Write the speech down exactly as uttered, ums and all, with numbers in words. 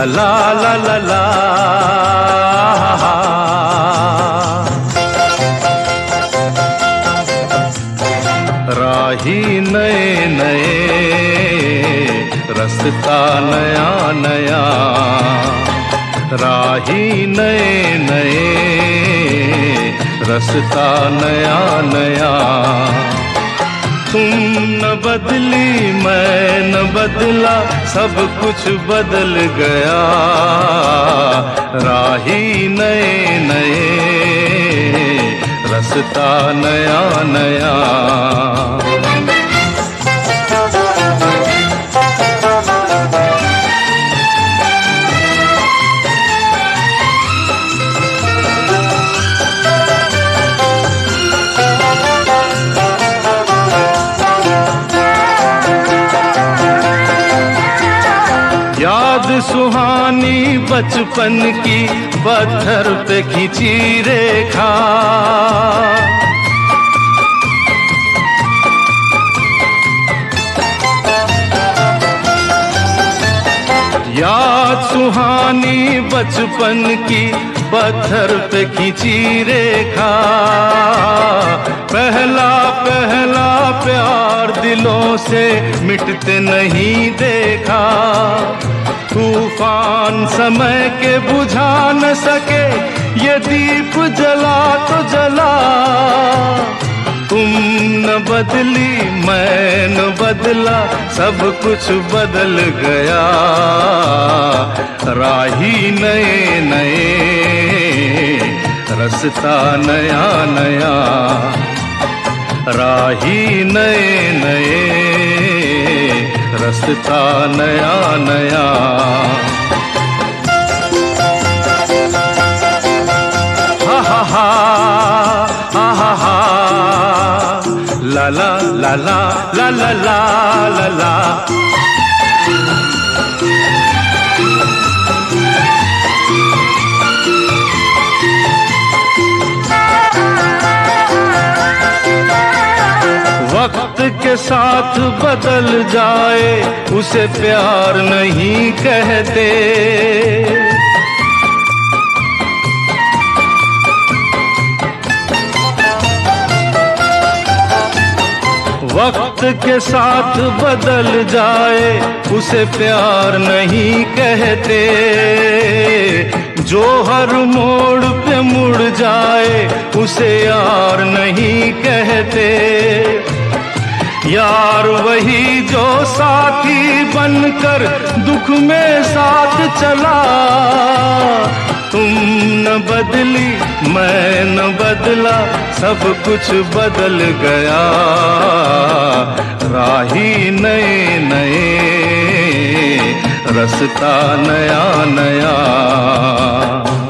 ला ला ला ला ला। राही नए नए, रास्ता नया नया, राही नए नए, रास्ता नया नया। तुम न बदली मैं न बदला, सब कुछ बदल गया। राही नए नए, रास्ता नया नया। याद सुहानी बचपन की, पत्थर पे खींची रेखा। याद सुहानी बचपन की, पत्थर पे खींची रेखा। पहला पहला प्यार दिलों से मिटते नहीं देखा। तूफान समय के बुझा न सके, ये दीप जला तो जला। तुम न बदली मैं न बदला, सब कुछ बदल गया। राही नए नए, रास्ता नया नया। राही नए नए, रास्ता नया नया। हा हा हा हा हा हा, ला ला ला ला ला ला ला ला ला। वक्त के साथ बदल जाए, उसे प्यार नहीं कहते। वक्त के साथ बदल जाए, उसे प्यार नहीं कहते। जो हर मोड़ पे मुड़ जाए, उसे यार नहीं कहते। यार वही जो साथी बनकर दुख में साथ चला। तुम न बदली मैं न बदला, सब कुछ बदल गया। राही नए नए, रास्ता नया नया।